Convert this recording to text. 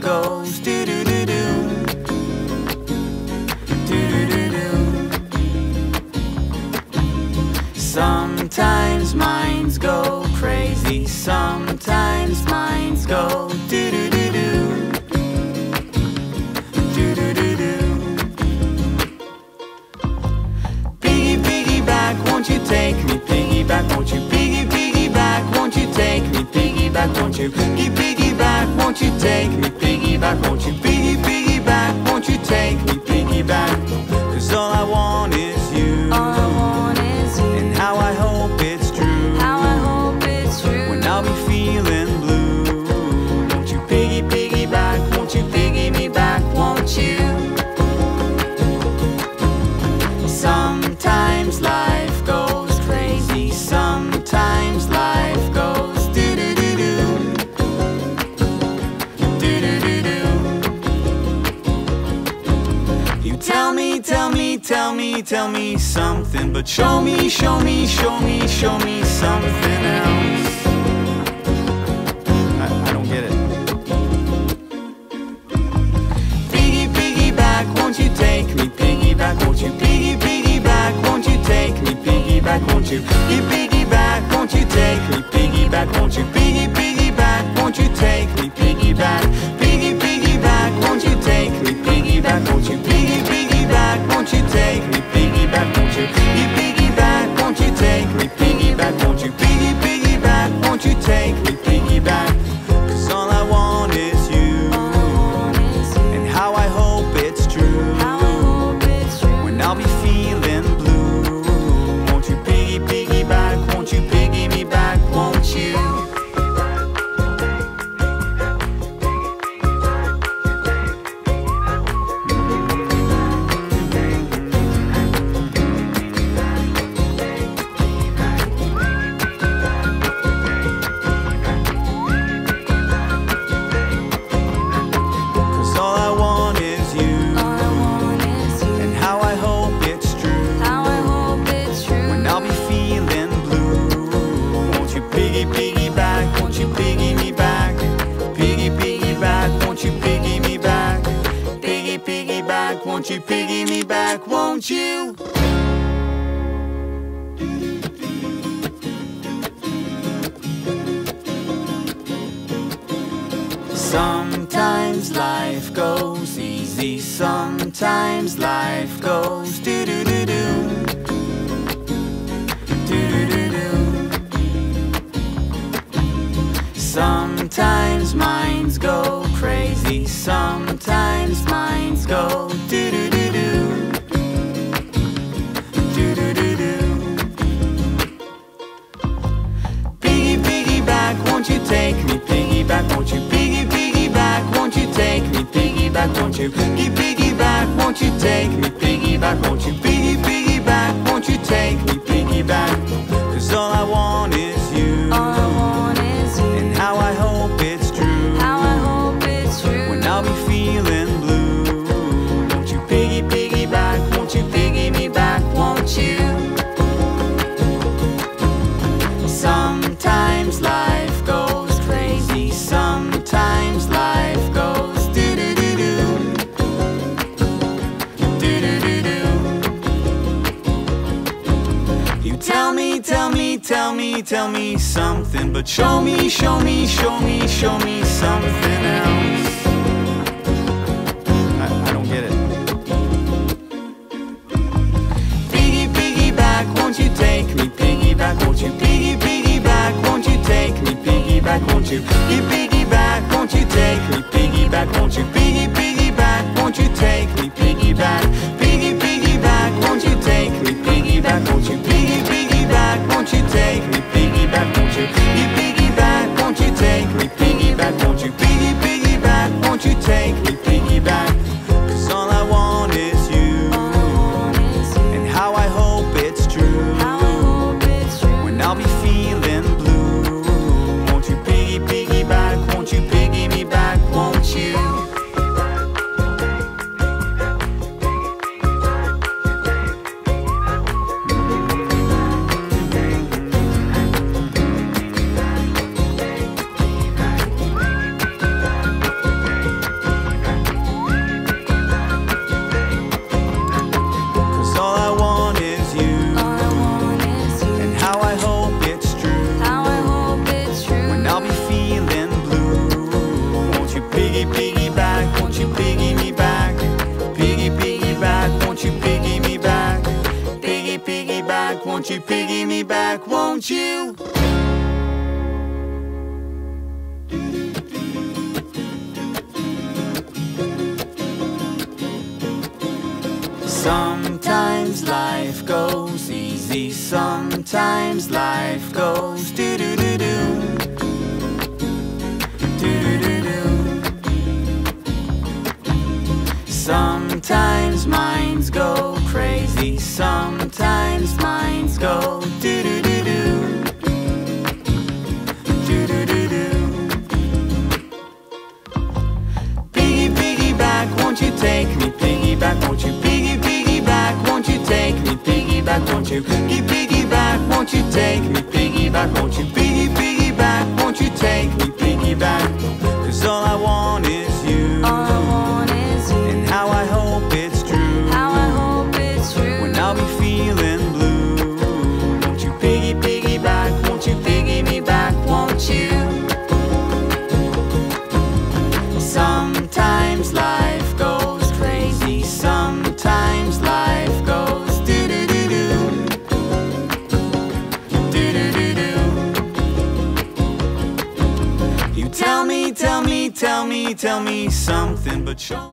goes. Do do do do. Do do do do. Sometimes minds go crazy. Sometimes minds go. Do do do do. Do do do do. Piggy, piggyback, won't you take me? Piggyback, won't you? Piggy, piggyback, won't you take me? Piggyback, won't you? Piggy, piggyback, won't you take me? Piggyback, won't you? Piggy, piggyback, won't you take me? Piggyback, 'cause all I want is you. All I want is you. And how I hope it's true. How I hope it's true. When I'll be feeling blue. Won't you piggy, piggyback? Won't you piggy me back? Won't you? Sometimes life goes crazy. Sometimes life goes do do do do. Do do do do. You tell me, tell me, tell me, tell me something, but show me, show me, show me, show me something else. I don't get it. Piggy, piggyback, won't you take me? Piggyback, won't you? Piggy, piggyback, won't you take me? Piggyback, won't you? Piggy, piggyback, won't you take me? Piggyback, won't you? Piggy, piggyback, won't you take me? Piggyback, piggy, piggyback, won't you take me? Piggyback, won't you? Piggy, piggyback, won't you take me? Piggyback, won't you? Piggy, piggyback, won't you take me? Piggyback, won't you? Piggy, piggyback, won't you take me? Piggyback, 'cause all I want is you. And how I hope it's true. How I hope it's true. When I'll be feeling blue. Won't you piggy, piggyback? Won't you piggy me back? Won't you? All I want is you. All I want is you. And how I hope it's true. How I hope it's true. When I'll be feeling blue. Won't you piggy, piggyback? Won't you piggy me back? Piggy, piggyback, won't you piggy me back? Piggy, piggyback, won't you piggy me back? Won't you? Sometimes life goes easy. Sometimes life goes do do do do. Do do do do. Sometimes minds go crazy. Sometimes minds go do do do do. Do do do do. Piggy, piggyback, won't you take me? Piggyback, won't you? Piggy, piggyback, won't you take me? Piggyback, won't you? Piggy, piggyback, won't you take me? Piggyback, won't you? Piggy, piggyback, won't you take me? Piggyback, 'cause all I want is you. All I want is you. And how I hope it's true. How I hope it's true. When I'll be feeling blue. Won't you piggy, piggyback? Won't you piggy me back? Won't you? Sometimes life goes crazy. Sometimes life goes do do do do. Do do do do. You tell me, tell me, tell me, tell me something, but show me, show me, show me, show me something else. I don't get it. Piggy, piggyback, won't you take me? Piggyback, won't you? Piggy, piggyback, won't you take me? Piggyback, won't you? Piggy, piggyback, won't you take me? Piggyback, won't you? Piggy, piggyback, won't you take me? Piggyback, piggy, piggyback, won't you take me? Piggyback, won't you? Piggy, piggyback, won't you take me? Piggyback, won't you? Piggy, piggyback, won't you take me? Piggyback, won't you? Piggy, piggyback, won't you piggy me back? Piggy, piggy back, won't you piggy me back, won't you? Sometimes life goes easy, sometimes life goes do-do-do-do, do-do-do-do. Sometimes minds go crazy, sometimes minds go do-do-do-do, do-do-do-do. Piggy, piggy back, won't you take me? Piggy back, won't you? Piggy, piggy back, won't you take me? Piggy back, won't you? Piggy, piggy back, won't you take me? Piggy back, won't you? Piggy, piggy back, won't you take me? Piggy back, 'cause all I want is you. All I want is you. And how I hope it's true. How I hope it's true. When I'll be feeling blue, won't you piggy, piggy back? Won't you piggy me back? Won't you? Sometimes life goes crazy, sometimes life goes do-do-do-do, do-do-do-do. You tell me, tell me, tell me, tell me something, but show